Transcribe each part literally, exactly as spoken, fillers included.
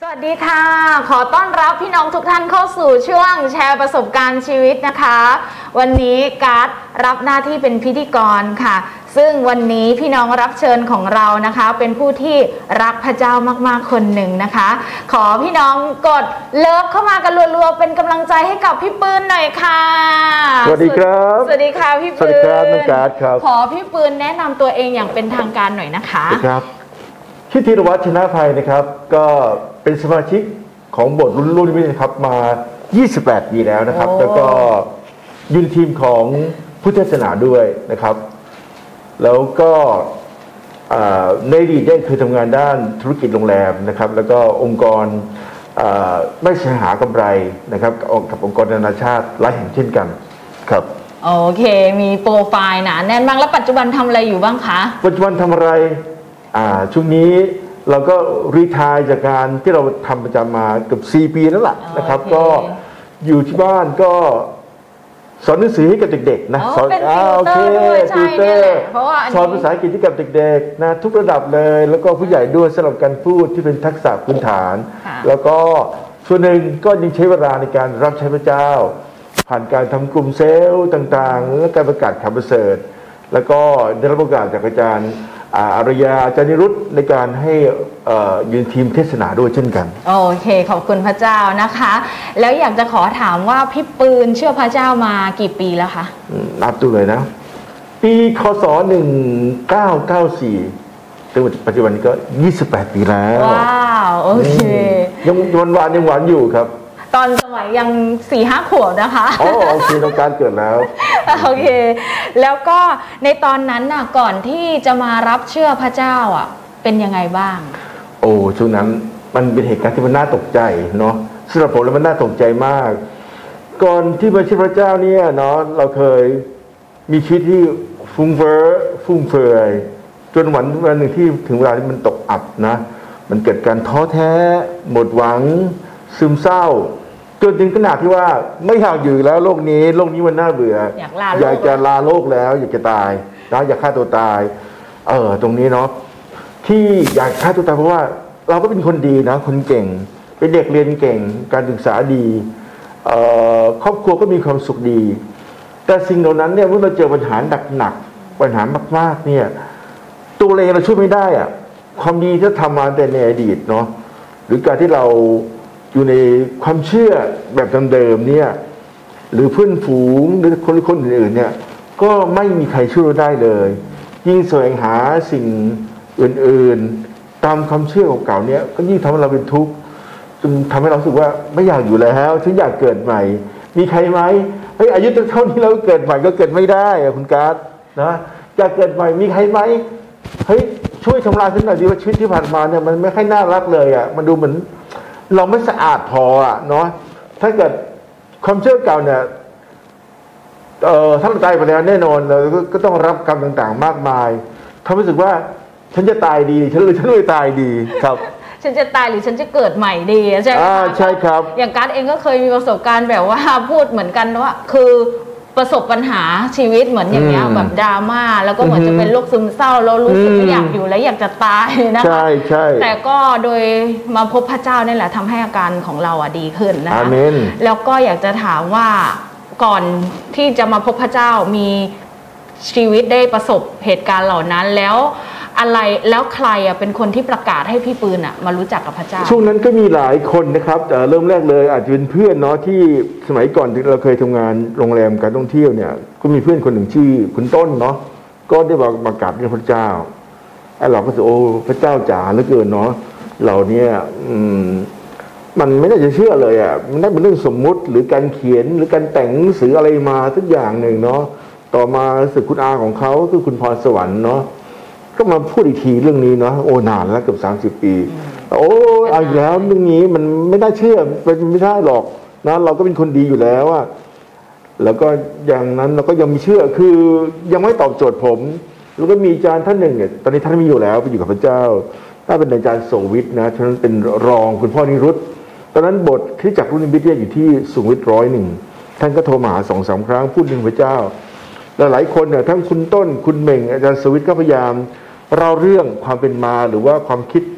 วัสดีค่ะขอต้อนรับพี่น้องทุกท่านเข้าสู่ช่วงแชร์ประสบการณ์ชีวิตนะคะวันนี้การ์ดรับหน้าที่เป็นพิธีกรค่ะซึ่งวันนี้พี่น้องรับเชิญของเรานะคะเป็นผู้ที่รักพระเจ้ามากๆคนหนึ่งนะคะขอพี่น้องกดเลิฟเข้ามากันรัวๆเป็นกำลังใจให้กับพี่ปืนหน่อยค่ะสวัสดีครับสวัสดีค่ะพี่ปืนสวัสดีครับน้องการ์ดครับขอพี่ปืนแนะนำตัวเองอย่างเป็นทางการหน่อยนะคะครับชื่อธีรวัฒน์ชนะภัยนะครับก็เป็นสมาชิกของโบสถ์รุ่นรุ่นนี้นะครับมายี่สิบแปดปีแล้วนะครับแล้วก็อยู่ในทีมของผู้เทศนาด้วยนะครับแล้วก็ในอดีตเนี่ยคือทำงานด้านธุรกิจโรงแรมนะครับแล้วก็องค์กรไม่ใช่หากำไรนะครับกับองค์กรนานาชาติหลายแห่งเช่นกันครับโอเคมีโปรไฟล์หนาแน่นมากแล้วปัจจุบันทำอะไรอยู่บ้างคะปัจจุบันทำอะไรอ่าช่วงนี้เราก็รีไทร์จากงานที่เราทำประจำมาเกือบสี่ปีแล้วล่ะนะครับก็อยู่ที่บ้านก็สอนหนังสือให้กับเด็กๆนะสอนอ่าโอเคติวเตอร์สอนภาษาอังกฤษให้กับเด็กๆนะทุกระดับเลยแล้วก็ผู้ใหญ่ด้วยสำหรับการพูดที่เป็นทักษะพื้นฐานแล้วก็ส่วนหนึ่งก็ยังใช้เวลาในการรับใช้พระเจ้าผ่านการทำกลุ่มเซลล์ต่างๆและการประกาศข่าวประเสริฐแล้วก็ได้รับโอกาสจากอาจารย์อารยาอาจารย์นิรุตในการให้ยืนทีมเทศนาด้วยเช่นกันโอเคขอบคุณพระเจ้านะคะแล้วอยากจะขอถามว่าพี่ปืนเชื่อพระเจ้ามากี่ปีแล้วคะนับดูเลยนะปีคศหนึ่งเก้าเก้าสี่ถึงปัจจุบันนี้ก็ยี่สิบแปดปีแล้วว้าวโอเคยังหวานยังหวานอยู่ครับตอนสมัยยังสี่ห้าขวบนะคะอ๋อโอเคต้องการเกิดแล้วโอเคแล้วก็ในตอนนั้นน่ะก่อนที่จะมารับเชื่อพระเจ้าอ่ะเป็นยังไงบ้างโอ้ช่วงนั้นมันเป็นเหตุการณ์ที่มันน่าตกใจเนาะสำหรับผมแล้วมันน่าตกใจมากก่อนที่มาเชื่อพระเจ้าเนี่ยเนาะเราเคยมีชีวิตที่ฟุ้งเฟ้อฟุ่มเฟือยจนวันวันหนึ่งที่ถึงเวลาที่มันตกอับนะมันเกิดการท้อแท้หมดหวังซึมเศร้าจนถึงขนาดที่ว่าไม่อยากอยู่แล้วโลกนี้โลกนี้มันน่าเบื่ออยากลาอยากจะลาโลกแล้วอยากจะตายนะอยากฆ่าตัวตายเออตรงนี้เนาะที่อยากฆ่าตัวตายเพราะว่าเราก็เป็นคนดีนะคนเก่งเป็นเด็กเรียนเก่งการศึกษาดีเอ่อครอบครัวก็มีความสุขดีแต่สิ่งเหล่านั้นเนี่ยเมื่อเราเจอปัญหาหนักๆปัญหามากๆเนี่ยตัวเราเองเราช่วยไม่ได้อะความดีที่ทำมาแต่ในอดีตเนาะหรือการที่เราอยู่ในความเชื่อแบบเดิมๆเนี่ยหรือเพื่อนฝูงหรือคนคนอื่นๆเนี่ยก็ไม่มีใครช่วยเราได้เลยยิ่งแสวงหาสิ่งอื่นๆตามความเชื่อเก่าๆเนี่ยก็ยิ่งทำให้เราเป็นทุกข์จนทำให้เราสึกว่าไม่อยากอยู่แล้วฉันอยากเกิดใหม่มีใครไหมเฮ้ยอายุเท่านี้เราเกิดใหม่ก็เกิดไม่ได้อะคุณการ์ดนะอยากเกิดใหม่มีใครไหมเฮ้ยช่วยทำลายฉันหน่อยดิว่าชีวิตที่ผ่านมาเนี่ยมันไม่ค่อยน่ารักเลยอ่ะมันดูเหมือนเราไม่สะอาดพออ่ะเนาะถ้าเกิดความเชื่อเก่าเนี่ยเอ่อถ้าเราตายไปแล้วแน่นอนเราก็ต้องรับกรรมต่างๆมากมายเขารู้สึกว่าฉันจะตายดีฉันหรือฉันไม่ตายดีครับฉันจะตายหรือฉันจะเกิดใหม่ดีใช่ไหมคะใช่ครับอย่างการ์ดเองก็เคยมีประสบการณ์แบบว่าพูดเหมือนกันว่าคือประสบปัญหาชีวิตเหมือนอย่างเงี้ยแบบดราม่าแล้วก็เหมือนจะเป็นโรคซึมเศร้าแล้วรู้สึกไม่อยากอยู่และอยากจะตายนะคะใช่ใช่แต่ก็โดยมาพบพระเจ้านี่แหละทำให้อาการของเราอ่ะดีขึ้นนะคะอาเมนแล้วก็อยากจะถามว่าก่อนที่จะมาพบพระเจ้ามีชีวิตได้ประสบเหตุการณ์เหล่านั้นแล้วอะไรแล้วใครอ่ะเป็นคนที่ประกาศให้พี่ปืนอ่ะมารู้จักกับพระเจ้าช่วงนั้นก็มีหลายคนนะครับแต่เริ่มแรกเลยอาจจะเป็นเพื่อนเนาะที่สมัยก่อนที่เราเคยทำงานโรงแรมการท่องเที่ยวเนี่ยก็มีเพื่อนคนหนึ่งชื่อคุณต้นเนาะก็ได้บอกประกาศเรื่องพระเจ้าไอ้เราก็รู้โอ้พระเจ้าจ๋าเหลือเกินเนาะเราเนี่ยอืมมันไม่น่าจะเชื่อเลยอ่ะมันได้เป็นเรื่องสมมุติหรือการเขียนหรือการแต่งหนังสืออะไรมาทุกอย่างหนึ่งเนาะต่อมาสึกคุณอาของเขาคือคุณพรสวรรค์เนาะก็มาพูดอีกทีเรื่องนี้เนาะโอ้นานแล้วเกือบสามสิบปีโอ้เอาอีกแล้วเรื่องนี้มันไม่น่าเชื่อเป็นไม่ได้หรอกนะเราก็เป็นคนดีอยู่แล้วอะแล้วก็อย่างนั้นเราก็ยังมีเชื่อคือยังไม่ตอบโจทย์ผมแล้วก็มีอาจารย์ท่านหนึ่งเนี่ยตอนนี้ท่านไม่อยู่แล้วไปอยู่กับพระเจ้าถ้าเป็นอาจารย์โสวิทย์นะท่านเป็นรองคุณพ่อนิรุตตอนนั้นบทที่จากรุ่นนิมิตอยู่ที่สุวิทร้อยหนึ่งท่านก็โทรมาหาสองสามครั้งพูดถึงพระเจ้าและหลายคนเนี่ยทั้งคุณต้นคุณเม่งอาจารย์โสวิทย์ก็พยายามเล่าเรื่องความเป็นมาหรือว่าความคิด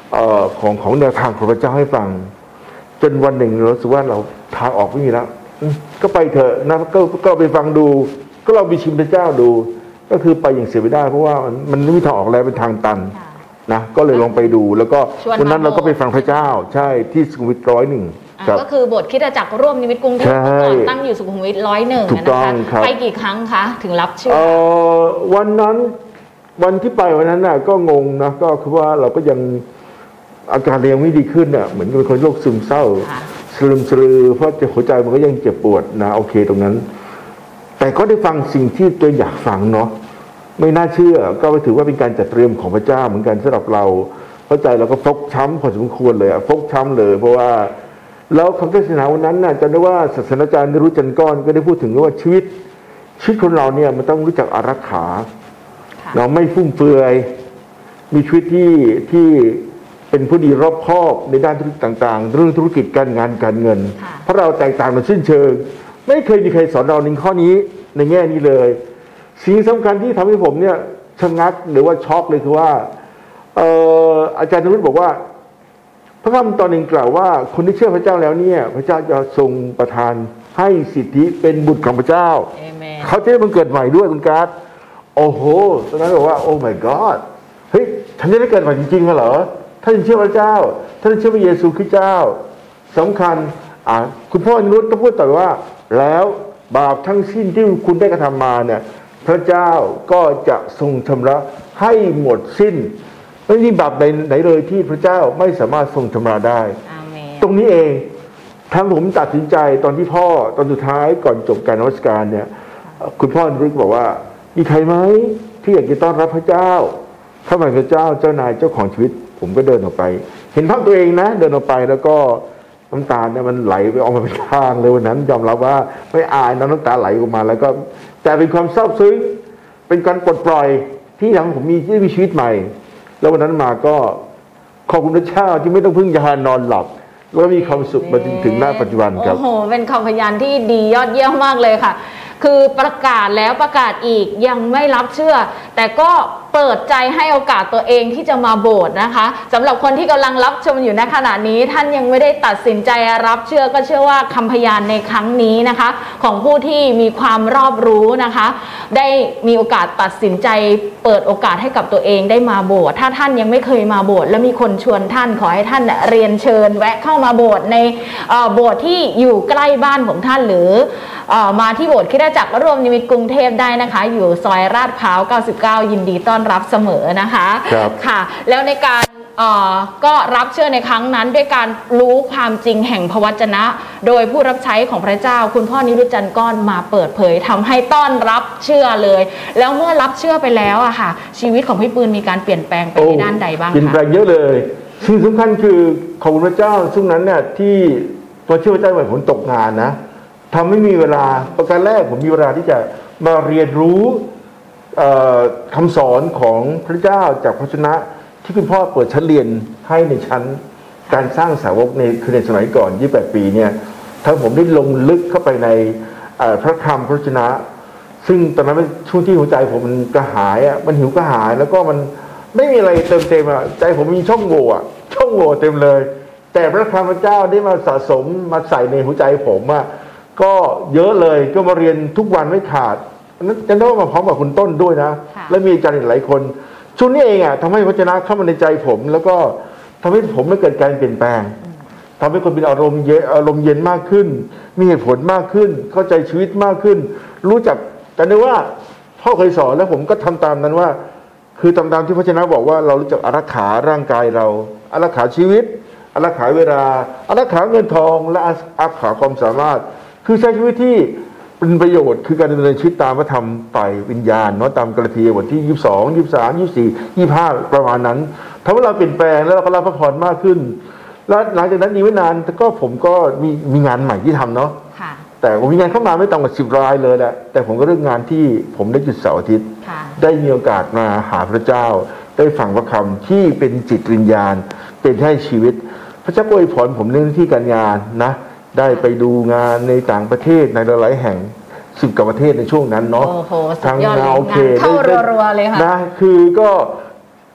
เอ่อของของแนวทางของพระเจ้าให้ฟังจนวันหนึ่งเราสึกว่าเราทางออกไม่มีแล้วก็ไปเถอะนะก็ก็ไปฟังดูก็เราไปชิมพระเจ้าดูก็คือไปอย่างเสียไม่ได้เพราะว่ามันมันไม่มีทางออกแล้วเป็นทางตันนะก็เลยลองไปดูแล้วก็วันนั้นเราก็ไปฟังพระเจ้าใช่ที่สุขุมวิทร้อยหนึ่งก็คือโบสถ์คริสตจักรร่วมนิมิตกรุงเทพก่อนตั้งอยู่สุขุมวิทร้อยหนึ่งนะคะไปกี่ครั้งคะถึงรับเชื่อวันนั้นวันที่ไปวันนั้นน่ะก็งงนะก็คือว่าเราก็ยังอาการยังไม่ดีขึ้นน่ะเหมือนเป็นคนโรคซึมเศร้าสลืมสลือเพราะหัวใจมันก็ยังเจ็บปวดนะโอเคตรงนั้นแต่ก็ได้ฟังสิ่งที่ตัวอยากฟังเนาะไม่น่าเชื่อก็ถือว่าเป็นการจัดเตรียมของพระเจ้าเหมือนกันสำหรับเราเข้าใจเราก็ฟกช้ำพอสมควรเลยอะฟกช้ำเลยเพราะว่าแล้วคำเทศนาวันนั้นน่ะจำได้ว่าศาสนาจารย์นิรุตจันทร์ก้อนก็ได้พูดถึงว่าชีวิตชีวิตคนเราเนี่ยมันต้องรู้จักอารักขาเราไม่ฟุ่มเฟือยมีชีวิตที่ที่เป็นผู้ดีรอบคอบในด้านธุรกิจต่างๆเรื่องธุรกิจการงานการเงินเพราะเราแตกต่างกันสิ้นเชิงไม่เคยมีใครสอนเราในข้อนี้ในแง่นี้เลยสิ่งสำคัญที่ทำให้ผมเนี่ยชะงักหรือว่าช็อกเลยคือว่าเอ่ออาจารย์นิรุตบอกว่าพระคัมภีร์ตอนหนึ่งกล่าวว่าคนที่เชื่อพระเจ้าแล้วเนี่ยพระเจ้าจะทรงประทานให้สิทธิเป็นบุตรของพระเจ้าเขาจะได้บังเกิดใหม่ด้วยคุณการ์ดโอ้โหตอนนั้นบอกว่าโอ้ my god เฮ้ยฉันจะได้เกิดใหม่จริงๆเหรอถ้าฉันเชื่อพระเจ้าถ้าฉันเชื่อพระเยซูคริสต์เจ้าสำคัญอ่าคุณพ่อนิรุตก็พูดต่อว่าแล้วบาปทั้งสิ้นที่คุณได้กระทำมาเนี่ยพระเจ้าก็จะทรงชำระให้หมดสิ้นไม่มีบาปใดไหนเลยที่พระเจ้าไม่สามารถทรงชำระได้ตรงนี้เองทางผมตัดสินใจตอนที่พ่อตอนสุดท้ายก่อนจบการนมัสการเนี่ยคุณพ่อนิรุตบอกว่ามีใครไหมที่อยากจะต้อนรับพระเจ้าข้าพเจ้าเจ้านายเจ้าของชีวิตผมก็เดินออกไปเห็นภาพตัวเองนะเดินออกไปแล้วก็น้ำตาเนี่ยมันไหลไปออกมาเป็นทางเลยวันนั้นยอมรับว่าไม่อายน้ำตาไหลออกมาแล้วก็แต่เป็นความซาบซึ้งเป็นการปลดปล่อยที่ทำให้ผมมีที่มีชีวิตใหม่แล้ววันนั้นมาก็ขอบคุณพระเจ้าที่ไม่ต้องพึ่งยานอนหลับแล้วมีความสุขมาถึงหน้าปัจจุบันครับโอ้โหเป็นคำพยานที่ดียอดเยี่ยมมากเลยค่ะคือประกาศแล้วประกาศอีกยังไม่รับเชื่อแต่ก็เปิดใจให้โอกาสตัวเองที่จะมาโบสถ์นะคะสำหรับคนที่กำลังรับชมอยู่ในขณะนี้ท่านยังไม่ได้ตัดสินใจรับเชื่อก็เชื่อว่าคำพยานในครั้งนี้นะคะของผู้ที่มีความรอบรู้นะคะได้มีโอกาสตัดสินใจเปิดโอกาสให้กับตัวเองได้มาโบสถ์ถ้าท่านยังไม่เคยมาโบสถ์และมีคนชวนท่านขอให้ท่านเรียนเชิญแวะเข้ามาโบสถ์ในโบสถ์ที่อยู่ใกล้บ้านของท่านหรือมาที่โบสถ์คริสตจักรร่วมนิมิตกรุงเทพได้นะคะอยู่ซอยลาดพร้าวเก้าสิบเก้ายินดีต้อนรับเสมอนะคะค่ะแล้วในการก็รับเชื่อในครั้งนั้นด้วยการรู้ความจริงแห่งพระวจนะโดยผู้รับใช้ของพระเจ้าคุณพ่อนิรุตจันทร์ก้อนมาเปิดเผยทำให้ต้อนรับเชื่อเลยแล้วเมื่อรับเชื่อไปแล้วอะค่ะชีวิตของพี่ปืนมีการเปลี่ยนแปลงไปในด้านใดบ้างคะเปลี่ยนแปลงเยอะเลยสิ่งสำคัญคือของพระเจ้าช่วงนั้นเนี่ยที่พอเชื่อพระเจ้าเหมือนผมตกงานนะทำไม่มีเวลาประการแรกผมมีเวลาที่จะมาเรียนรู้คำสอนของพระเจ้าจากพระวจนะที่คุณพ่อเปิดชั้นเรียนให้ในชั้นการสร้างสาวกในคือในสมัยก่อนยี่สิบแปดปีเนี่ยถ้าผมได้ลงลึกเข้าไปในพระธรรมพระวจนะซึ่งตอนนั้นเป็นช่วงที่หัวใจผมมันกระหายอ่ะมันหิวกระหายแล้วก็มันไม่มีอะไรเติมเต็มอ่ะใจผมมีช่องโหว่อ่ะช่องโหว่เต็มเลยแต่พระธรรมพระเจ้าได้มาสะสมมาใส่ในหัวใจผมอ่ะก็เยอะเลยก็มาเรียนทุกวันไม่ขาดนั้นจะได้มาพร้อมกับคุณต้นด้วยนะและมีอาจารย์หลายคนช่วงนี้เองอ่ะทำให้พระวจนะเข้ามาในใจผมแล้วก็ทำให้ผมไม่เกิดการเปลี่ยนแปลงทำให้คนมีอารมณ์เย็นอารมณ์เย็นมากขึ้นมีเหตุผลมากขึ้นเข้าใจชีวิตมากขึ้นรู้จักแต่ได้ว่าพ่อเคยสอนแล้วผมก็ทำตามนั้นว่าคือตามตามที่พระวจนะบอกว่าเรารู้จักอารักขาร่างกายเราอารักขาชีวิตอารักขาเวลาอารักขาเงินทองและอารักขาความสามารถคือใช้ชีวิตที่เป็นประโยชน์คือการดำเนินชีวิตตามพระธรรมฝ่ายวิญญาณเนาะตามกาลาเทียบทที่ยี่สิบสอง ยี่สิบสาม ยี่สิบสี่ ยี่สิบห้าประมาณนั้นทำให้เราเปลี่ยนแปลงแล้วเราก็รับพระพรมากขึ้นแล้วหลังจากนั้นอีกไม่นานก็ผมก็มีมีงานใหม่ที่ทำเนาะแต่ผมมีงานเข้ามาไม่ต่ำกว่าสิบรายเลยแหละแต่ผมก็เลือกงานที่ผมได้หยุดเสาร์อาทิตย์ได้มีโอกาสมาหาพระเจ้าได้ฟังพระคำที่เป็นจิตวิญญาณเป็นให้ชีวิตพระเจ้าอวยพรผมเรื่องที่การงานนะได้ไปดูงานในต่างประเทศในหลายๆแห่งสิบกว่าประเทศในช่วงนั้นเนาะทางงานโอเคเข้ารัวๆเลยค่ะนะคือก็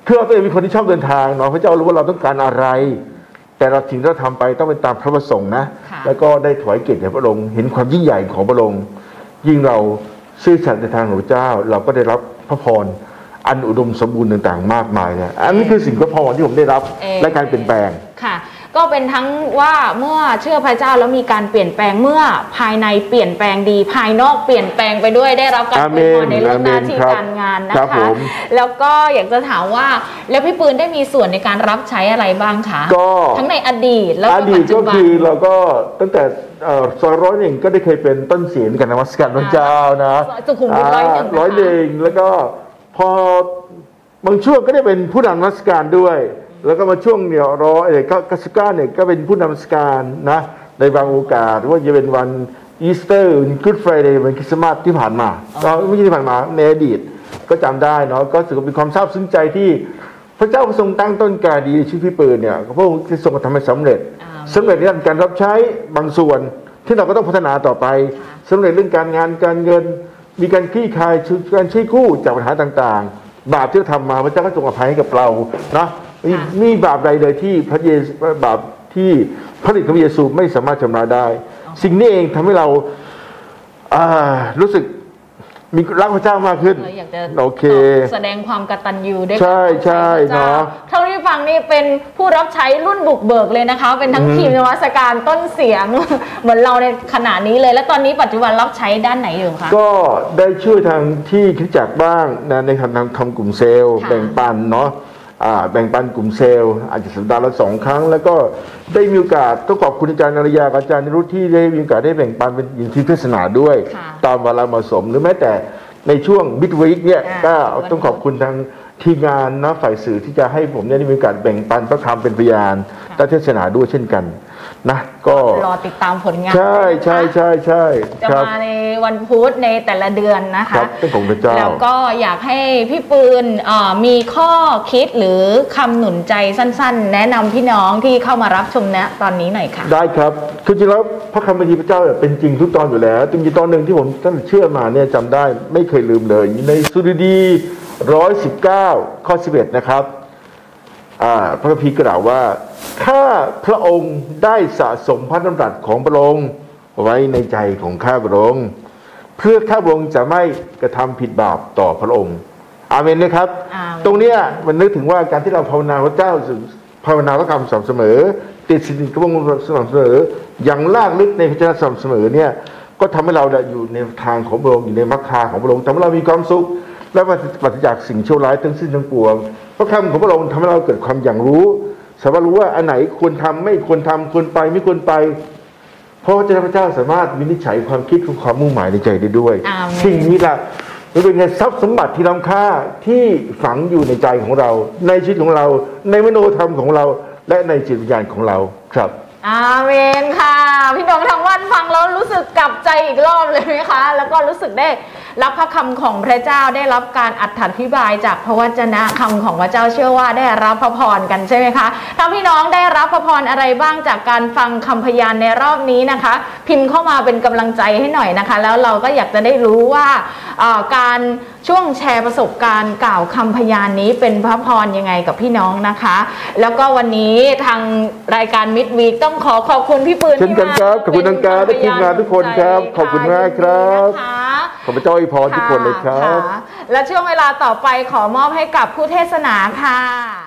คือเราตัวเองเป็นคนที่ชอบเดินทางเนาะพระเจ้ารู้ว่าเราต้องการอะไรแต่เราสิ่งที่เราทำไปต้องเป็นตามพระประสงค์นะแล้วก็ได้ถวายเกียรติแด่พระองค์เห็นความยิ่งใหญ่ของพระองค์ยิ่งเราซื่อสัตย์ในทางของพระเจ้าเราก็ได้รับพระพรอันอุดมสมบูรณ์ต่างๆมากมายเนี่ยอันนี้คือสิ่งพระพรที่ผมได้รับและการเปลี่ยนแปลงค่ะก็เป็นทั้งว่าเมื่อเชื่อพระเจ้าแล้วมีการเปลี่ยนแปลงเมื่อภายในเปลี่ยนแปลงดีภายนอกเปลี่ยนแปลงไปด้วยได้รับการเปลี่ยนแปลงในเรื่องหน้าที่การงานนะคะแล้วก็อยากจะถามว่าแล้วพี่ปืนได้มีส่วนในการรับใช้อะไรบ้างคะก็ทั้งในอดีตแล้วก็ปัจจุบันก็คือเราก็ตั้งแต่ซอยร้อยหนึ่งก็ได้เคยเป็นต้นเสียงกันนมัสการพระเจ้านะสุขุมวิทร้อยหนึ่งร้อยหนึ่งแล้วก็พอบางช่วงก็ได้เป็นผู้นำนมัสการด้วยแล้วก็มาช่วงเดียวรอเอกก็สิบเก้าเนี่ยก็เป็นผู้นำนมัสการนะในบางโอกาสว่าจะเป็นวันอีสเตอร์วันกู๊ดไฟเดย์วันคริสต์มาสที่ผ่านมาเราไม่ใช่ที่ผ่านมาในอดีตก็จำได้เนาะก็รู้สึกเป็นความซาบซึ้งใจที่พระเจ้าทรงตั้งต้นการดีชีวิตพี่ปืนเนี่ยพระองค์ทรงทำให้สำเร็จสำเร็จในการรับใช้บางส่วนที่เราก็ต้องพัฒนาต่อไปสำเร็จเรื่องการงานการเงินมีการคลี่คลายการใช้กู้จากปัญหาต่างๆบาปที่เราทำมาพระเจ้าก็ทรงอภัยให้กับเรานะมีบาปใดเลยที่พระเยซูบาปที่พระฤทธิ์ของพระเยซูไม่สามารถชำระได้สิ่งนี้เองทำให้เรารู้สึกมีรักพระเจ้ามากขึ้นโอเคแสดงความกตัญญูด้วยใช่ใช่เนาะเท่าที่ฟังนี่เป็นผู้รับใช้รุ่นบุกเบิกเลยนะคะเป็นทั้งทีมนมัสการต้นเสียงเหมือนเราในขณะนี้เลยและตอนนี้ปัจจุบันรับใช้ด้านไหนอยู่คะก็ได้ช่วยทางที่คริสตจักรบ้างนะในทางทำกลุ่มเซลล์แบ่งปันเนาะแบ่งปันกลุ่มเซลล์อาจจะสัปดาห์ละสองครั้งแล้วก็ได้มีโอกาสต้องขอบคุณอาจารย์นารยาอาจารย์นิรุตที่ได้มีโอกาสได้แบ่งปันเป็นยินที่เทศนาด้วยตามเวลาเหมาะสมหรือแม้แต่ในช่วงมิดวีคเนี่ยก็ต้องขอบคุณทางทีมงานนะฝ่ายสื่อที่จะให้ผมได้มีโอกาสแบ่งปันพระธรรมเป็นพยานและเทศนาด้วยเช่นกันนะก็รอติดตามผลงานใช่ใช่ใช่ใช่จะมาในวันพุธในแต่ละเดือนนะคะเป็นของพระเจ้าแล้วก็อยากให้พี่ปืนมีข้อคิดหรือคำหนุนใจสั้นๆแนะนำพี่น้องที่เข้ามารับชมนะตอนนี้หน่อยค่ะได้ครับคือจริงแล้วพระคำบัญญัติพระเจ้าเป็นจริงทุกตอนอยู่แล้วจริงๆตอนหนึ่งที่ผมตั้งเชื่อมาเนี่ยจำได้ไม่เคยลืมเลยในสุรดีร้อยสิบเก้าข้อสิบเอ็ดนะครับพระคัมภีร์กล่าวว่าข้าพระองค์ได้สะสมพระดำรัสของพระองค์ไว้ในใจของข้าพระองค์เพื่อข้าพระองค์จะไม่กระทำผิดบาปต่อพระองค์อาเมนนะครับตรงนี้มันนึกถึงว่าการที่เราภาวนาพระเจ้าภาวนาพระคำสม่ำเสมอติดสินกระพงสม่ำเสมออย่างลากลึกในพระเจ้าสม่ำเสมอเนี่ยก็ทำให้เราอยู่ในทางของพระองค์อยู่ในมรรคาของพระองค์ทำให้เรามีความสุขและปราศจากสิ่งชั่วร้ายทั้งสิ้นทั้งปวงพระคำของพระองค์ทำให้เราเกิดความอย่างรู้สามารถรู้ว่าอันไหนควรทำไม่ควรทำควรไปไม่ควรไปเพราะพระเจ้าสามารถวินิจฉัยความคิดของความมุ่งหมายในใจได้ด้วยสิ่งนี้แหละมันเป็นไงทรัพย์สมบัติที่ล้ำค่าที่ฝังอยู่ในใจของเราในชีวิตของเราในมโนธรรมของเราและในจิตวิญญาณของเราครับอาเมนค่ะพี่น้องทางบ้านฟังแล้วรู้สึกกลับใจอีกรอบเลยไหมคะแล้วก็รู้สึกได้รับพระคำของพระเจ้าได้รับการอธิบายจากพระวจนะคำของพระเจ้าเชื่อว่าได้รับพระพรกันใช่ไหมคะถ้าพี่น้องได้รับพระพรอะไรบ้างจากการฟังคำพยานในรอบนี้นะคะพิมพ์เข้ามาเป็นกำลังใจให้หน่อยนะคะแล้วเราก็อยากจะได้รู้ว่าการช่วงแชร์ประสบการณ์กล่าวคำพยานนี้เป็นพระพรยังไงกับพี่น้องนะคะแล้วก็วันนี้ทางรายการมิดวีคต้องขอขอบคุณพี่ปืนที่มาขอบคุณทางการและทีมงานทุกคนครับขอบคุณมากครับขอพระเจ้าอวยพรทุกคนเลยครับและช่วงเวลาต่อไปขอมอบให้กับผู้เทศนาค่ะ